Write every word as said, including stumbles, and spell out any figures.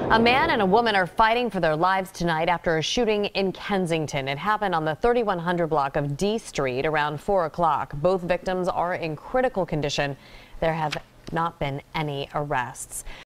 A man and a woman are fighting for their lives tonight after a shooting in Kensington. It happened on the thirty-one hundred block of D Street around four o'clock. Both victims are in critical condition. There have not been any arrests.